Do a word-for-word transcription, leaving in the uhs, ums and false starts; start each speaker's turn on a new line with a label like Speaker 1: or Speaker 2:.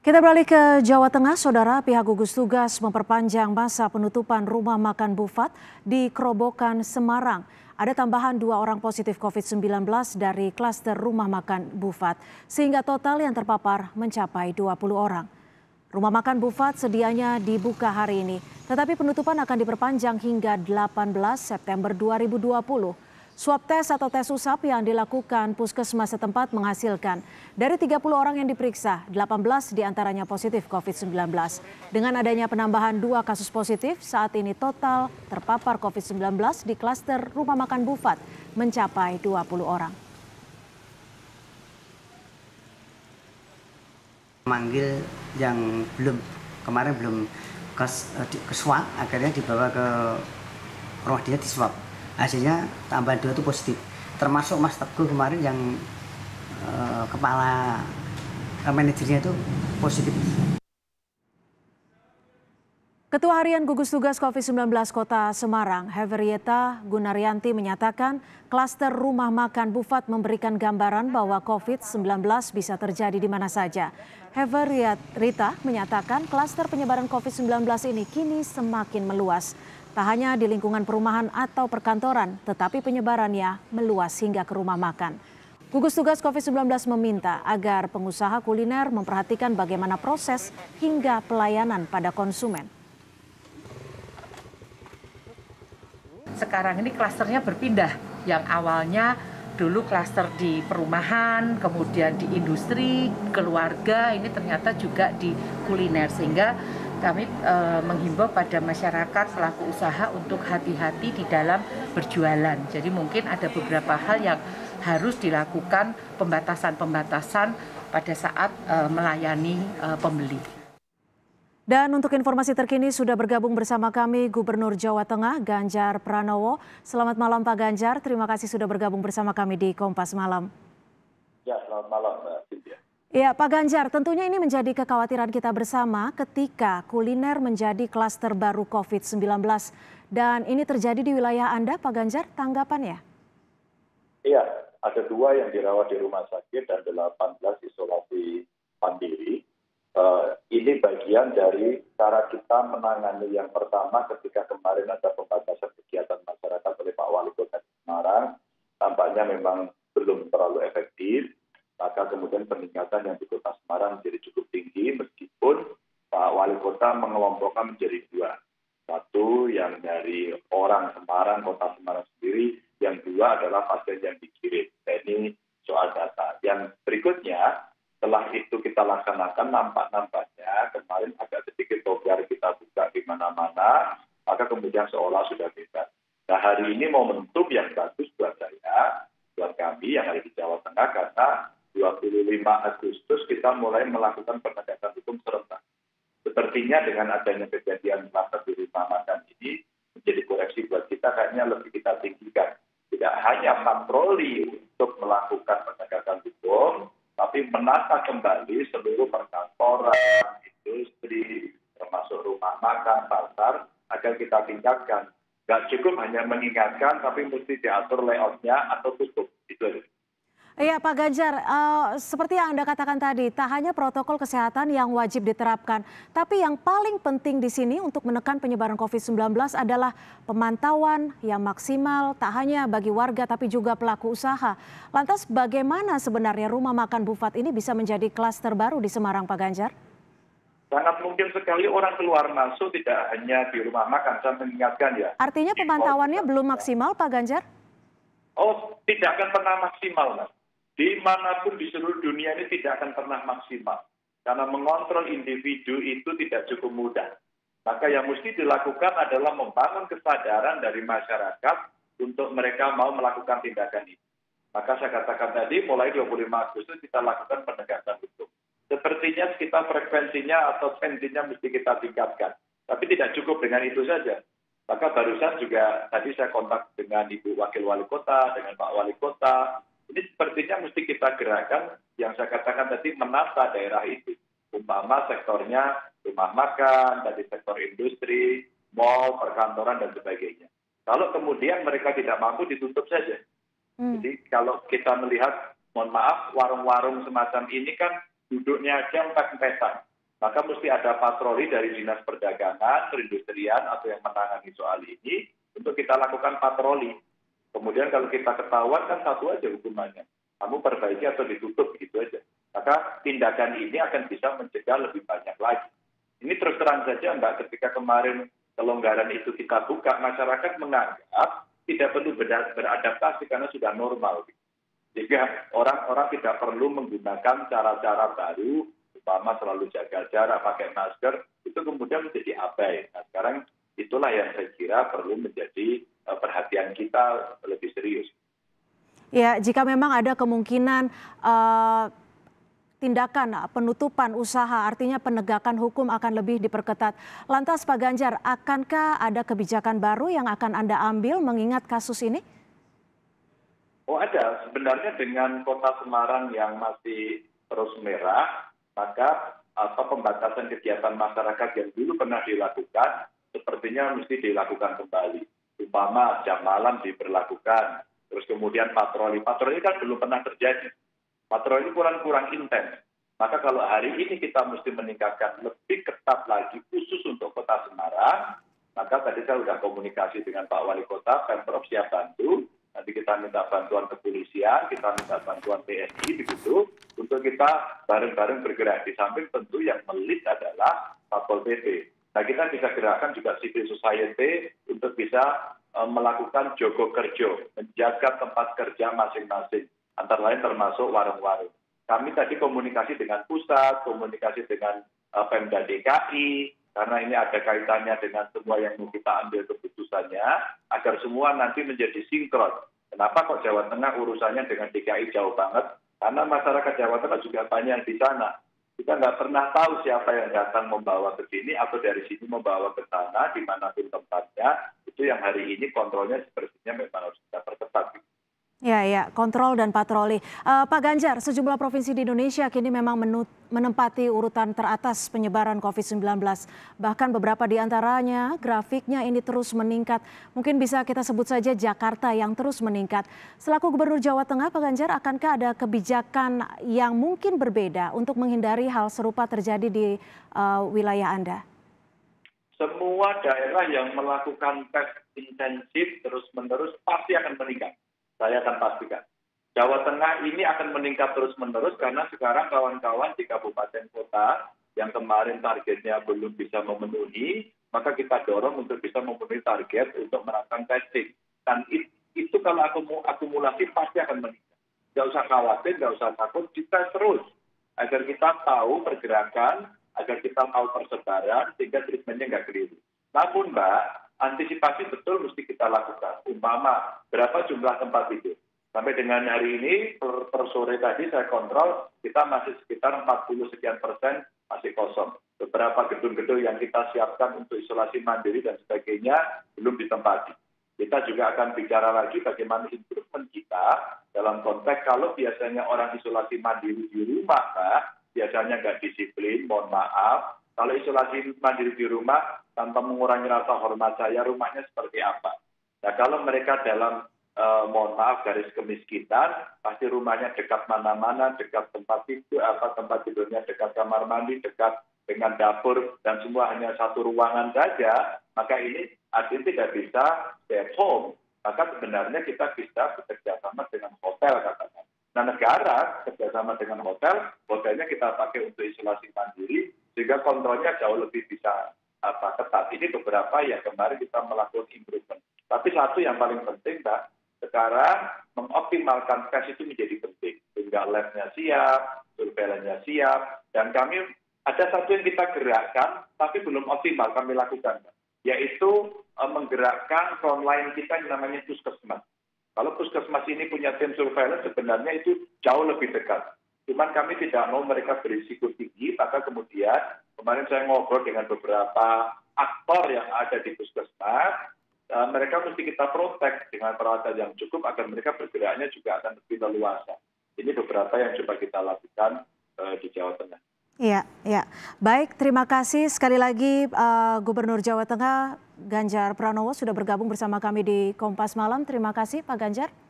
Speaker 1: Kita beralih ke Jawa Tengah, Saudara. Pihak gugus tugas memperpanjang masa penutupan rumah makan Bufat di Kerobokan, Semarang. Ada tambahan dua orang positif covid sembilan belas dari klaster rumah makan Bufat, sehingga total yang terpapar mencapai dua puluh orang. Rumah makan Bufat sedianya dibuka hari ini, tetapi penutupan akan diperpanjang hingga delapan belas September dua ribu dua puluh. Swab tes atau tes usap yang dilakukan puskesmas setempat menghasilkan dari tiga puluh orang yang diperiksa, delapan belas diantaranya positif covid sembilan belas. Dengan adanya penambahan dua kasus positif, saat ini total terpapar covid sembilan belas di klaster rumah makan Bufat mencapai dua puluh orang.
Speaker 2: Manggil yang belum, kemarin belum ke, ke swab, akhirnya dibawa ke rumah dia di swab. Hasilnya tambah dua itu positif, termasuk Mas Teguh kemarin yang eh, kepala eh, manajernya itu positif.
Speaker 1: Ketua Harian Gugus Tugas covid sembilan belas Kota Semarang, Heverieta Gunaryanti menyatakan klaster rumah makan Bufat memberikan gambaran bahwa covid sembilan belas bisa terjadi di mana saja. Heverieta menyatakan klaster penyebaran covid sembilan belas ini kini semakin meluas. Tak hanya di lingkungan perumahan atau perkantoran, tetapi penyebarannya meluas hingga ke rumah makan. Gugus Tugas covid sembilan belas meminta agar pengusaha kuliner memperhatikan bagaimana proses hingga pelayanan pada konsumen.
Speaker 3: Sekarang ini klasternya berpindah, yang awalnya dulu klaster di perumahan, kemudian di industri, keluarga, ini ternyata juga di kuliner, sehingga kami e, menghimbau pada masyarakat pelaku usaha untuk hati-hati di dalam berjualan. Jadi mungkin ada beberapa hal yang harus dilakukan pembatasan-pembatasan pada saat e, melayani e, pembeli.
Speaker 1: Dan untuk informasi terkini sudah bergabung bersama kami Gubernur Jawa Tengah Ganjar Pranowo. Selamat malam Pak Ganjar, terima kasih sudah bergabung bersama kami di Kompas Malam.
Speaker 4: Ya, selamat malam Mbak Cynthia.
Speaker 1: Ya Pak Ganjar, tentunya ini menjadi kekhawatiran kita bersama ketika kuliner menjadi klaster baru covid sembilan belas. Dan ini terjadi di wilayah Anda, Pak Ganjar, tanggapannya?
Speaker 4: Iya, ada dua yang dirawat di rumah sakit dan delapan belas isolasi mandiri. Uh, ini bagian dari cara kita menangani yang pertama ketika kemarin ada pembatasan kegiatan masyarakat oleh Pak Wali Kota Semarang. Tampaknya memang belum terlalu efektif. Maka kemudian peningkatan yang di Kota Semarang menjadi cukup tinggi meskipun Pak Wali Kota mengelompokkan menjadi dua. Satu yang dari orang Semarang, Kota Semarang sendiri, yang dua adalah pasien yang dikirim. Nah, ini soal data. Yang berikutnya, setelah itu kita laksanakan, nampak-nampaknya kemarin agak sedikit longgar kita buka di mana-mana, maka kemudian seolah sudah bebas. Nah, hari ini momentum yang bagus buat saya, buat kami yang ada di Jawa Tengah, karena dua puluh lima Agustus kita mulai melakukan penegakan hukum serentak. Sepertinya dengan adanya kejadian klaster di rumah makan ini menjadi koreksi buat kita, kayaknya lebih kita tinggikan. Tidak hanya patroli untuk melakukan penegakan hukum, tapi menata kembali seluruh perkantoran, industri, termasuk rumah makan, pasar, agar kita tingkatkan. Gak cukup hanya mengingatkan, tapi mesti diatur layoutnya atau tutup. Itu aja.
Speaker 1: Iya Pak Ganjar, uh, seperti yang Anda katakan tadi, tak hanya protokol kesehatan yang wajib diterapkan, tapi yang paling penting di sini untuk menekan penyebaran covid sembilan belas adalah pemantauan yang maksimal, tak hanya bagi warga tapi juga pelaku usaha. Lantas bagaimana sebenarnya rumah makan Bufat ini bisa menjadi klaster baru di Semarang, Pak Ganjar?
Speaker 4: Sangat mungkin sekali orang keluar masuk, tidak hanya di rumah makan, saya mengingatkan ya.
Speaker 1: Artinya pemantauannya belum maksimal, Pak Ganjar?
Speaker 4: Oh, tidak akan pernah maksimal, Mas. Dimanapun di seluruh dunia ini tidak akan pernah maksimal. Karena mengontrol individu itu tidak cukup mudah. Maka yang mesti dilakukan adalah membangun kesadaran dari masyarakat untuk mereka mau melakukan tindakan ini. Maka saya katakan tadi, mulai dua puluh lima Agustus kita lakukan penegakan hukum. Sepertinya kita frekuensinya atau tensinya mesti kita tingkatkan. Tapi tidak cukup dengan itu saja. Maka barusan juga tadi saya kontak dengan Ibu Wakil Wali Kota, dengan Pak Wali Kota. Ini sepertinya mesti kita gerakan yang saya katakan tadi, menata daerah itu. Umpama sektornya rumah makan, tadi sektor industri, mal, perkantoran, dan sebagainya. Kalau kemudian mereka tidak mampu, ditutup saja. Hmm. Jadi kalau kita melihat, mohon maaf, warung-warung semacam ini kan duduknya aja empat-empetan. maka mesti ada patroli dari Dinas Perdagangan, Perindustrian atau yang menangani soal ini untuk kita lakukan patroli. Kemudian kalau kita ketahuan kan satu aja hukumannya, kamu perbaiki atau ditutup gitu aja. Maka tindakan ini akan bisa mencegah lebih banyak lagi. Ini terus terang saja Mbak, ketika kemarin kelonggaran itu kita buka, masyarakat menganggap tidak perlu beradaptasi karena sudah normal. Sehingga orang-orang tidak perlu menggunakan cara-cara baru, umpama selalu jaga jarak, pakai masker, itu kemudian menjadi abai. Nah, sekarang itulah yang saya kira perlu menjadi uh, perhatian kita lebih serius.
Speaker 1: Ya, jika memang ada kemungkinan uh, tindakan penutupan usaha, artinya penegakan hukum akan lebih diperketat. Lantas Pak Ganjar, akankah ada kebijakan baru yang akan Anda ambil mengingat kasus ini?
Speaker 4: Oh ada, sebenarnya dengan Kota Semarang yang masih terus merah, maka apa pembatasan kegiatan masyarakat yang dulu pernah dilakukan, sepertinya mesti dilakukan kembali. Umpama jam malam diberlakukan, terus kemudian patroli. Patroli kan belum pernah terjadi. Patroli kurang-kurang intens. Maka kalau hari ini kita mesti meningkatkan lebih ketat lagi khusus untuk Kota Semarang, maka tadi saya sudah komunikasi dengan Pak Wali Kota, Pemprov siap bantu. Nanti kita minta bantuan kepolisian, kita minta bantuan T N I begitu, untuk kita bareng-bareng bergerak. Di samping tentu yang melit adalah Satpol P P. Nah kita bisa gerakan juga civil society untuk bisa uh, melakukan jogo kerjo, menjaga tempat kerja masing-masing, antara lain termasuk warung-warung. Kami tadi komunikasi dengan pusat, komunikasi dengan uh, Pemda D K I, karena ini ada kaitannya dengan semua yang mau kita ambil keputusannya, agar semua nanti menjadi sinkron. Kenapa kok Jawa Tengah urusannya dengan D K I jauh banget? Karena masyarakat Jawa Tengah juga banyak yang di sana. Kita nggak pernah tahu siapa yang datang membawa ke sini atau dari sini membawa ke sana, dimanapun tempatnya. Itu yang hari ini kontrolnya sepertinya memang harus kita perketat.
Speaker 1: Ya, ya, kontrol dan patroli. Uh, Pak Ganjar, sejumlah provinsi di Indonesia kini memang menempati urutan teratas penyebaran covid sembilan belas. Bahkan beberapa di antaranya grafiknya ini terus meningkat. Mungkin bisa kita sebut saja Jakarta yang terus meningkat. Selaku Gubernur Jawa Tengah, Pak Ganjar, akankah ada kebijakan yang mungkin berbeda untuk menghindari hal serupa terjadi di uh, wilayah Anda?
Speaker 4: Semua daerah yang melakukan tes intensif terus-menerus pasti akan meningkat. Saya akan pastikan. Jawa Tengah ini akan meningkat terus-menerus karena sekarang kawan-kawan di kabupaten kota yang kemarin targetnya belum bisa memenuhi, maka kita dorong untuk bisa memenuhi target untuk melakukan testing. Dan itu kalau akumulasi pasti akan meningkat. Nggak usah khawatir, nggak usah takut, kita terus. Agar kita tahu pergerakan, agar kita tahu persebaran, sehingga treatmentnya nggak keliru. Namun Mbak, antisipasi betul mesti kita lakukan. Umpama berapa jumlah tempat tidur. Sampai dengan hari ini per, per sore tadi saya kontrol kita masih sekitar empat puluh sekian persen masih kosong. Beberapa gedung-gedung yang kita siapkan untuk isolasi mandiri dan sebagainya belum ditempati. Kita juga akan bicara lagi bagaimana improvement kita dalam konteks kalau biasanya orang isolasi mandiri di rumah, Pak, biasanya nggak disiplin, mohon maaf. Kalau isolasi mandiri di rumah tanpa mengurangi rasa hormat saya, rumahnya seperti apa? Nah kalau mereka dalam, eh, mohon maaf, garis kemiskinan, pasti rumahnya dekat mana-mana, dekat tempat tidur, apa tempat tidurnya dekat kamar mandi, dekat dengan dapur, dan semua hanya satu ruangan saja, maka ini artinya tidak bisa stay at home. Maka sebenarnya kita bisa bekerja sama dengan hotel, katakan. Nah negara kerjasama dengan hotel, hotelnya kita pakai untuk isolasi mandiri, sehingga kontrolnya jauh lebih bisa apa ketat. Ini beberapa yang kemarin kita melakukan improvement. Tapi satu yang paling penting, Mbak, sekarang mengoptimalkan tes itu menjadi penting. Sehingga lab-nya siap, surveillance-nya siap, dan kami ada satu yang kita gerakkan, tapi belum optimal kami lakukan, Mbak, yaitu uh, menggerakkan frontline kita yang namanya puskesmas. Kalau puskesmas ini punya tim surveillance, sebenarnya itu jauh lebih dekat. Cuman kami tidak mau mereka berisiko tinggi, maka kemudian kemarin saya ngobrol dengan beberapa aktor yang ada di puskesmas, uh, mereka mesti kita protek dengan peralatan yang cukup agar mereka bergeraknya juga akan lebih leluasa. Ini beberapa yang coba kita lakukan uh, di Jawa Tengah.
Speaker 1: Iya, ya. Baik, terima kasih sekali lagi uh, Gubernur Jawa Tengah Ganjar Pranowo sudah bergabung bersama kami di Kompas Malam. Terima kasih Pak Ganjar.